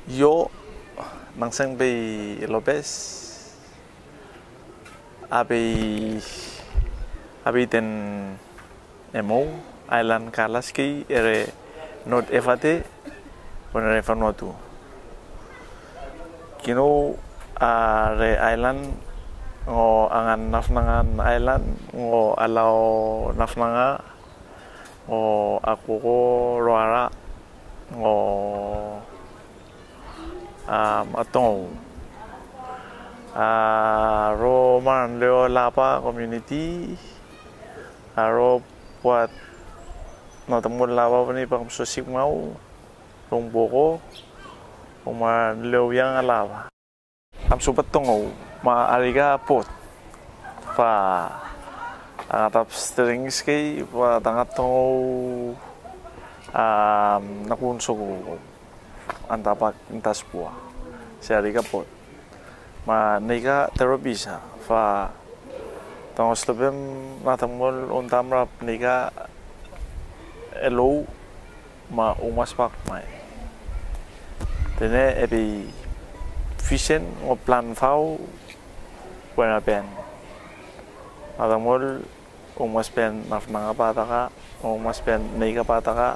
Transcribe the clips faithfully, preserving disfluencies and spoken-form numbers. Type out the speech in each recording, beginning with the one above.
Yo Mangsang Bay Lopez Abi Abi ten Emo Island Kalaski ere North Efate Bonere Vanuatu Kino are island ngo angan nafnangan island ngo alaw nafnanga ngo ako ko roara ngo um atong a ro man leo lapa community aro buat natamul lapa ni pang sosik mau rong boko uma leo yang alapa am supat tongo ma ariga pot fa atap strings kay pa tangat tongo um nakunso ko antapak intas buah si ariga pot ma nika terobisa fa tongo stopem natamul untamrap nika elo ma umas pak mai tene ebi fishing o plan fau buena pen adamol umas pen nafnanga pataka umas pen nega pataka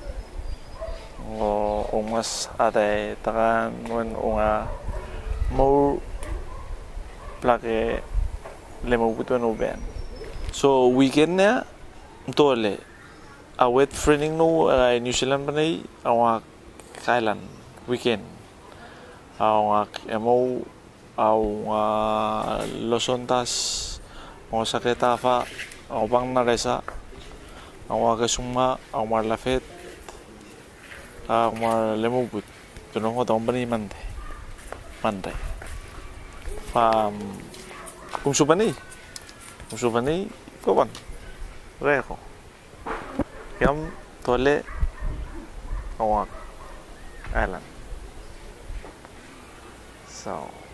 o umas ate takan wen unga mo plake lemo butuan uben so weekend na tole awet friending no uh, New Zealand panay awak Thailand weekend awak emo awak losontas awak saketafa awak bang naresa awak kesuma awak lafet awak lemubut tunong ko tong bani mante mante pam kung supani kung supani ko bang reko yam tole awak island so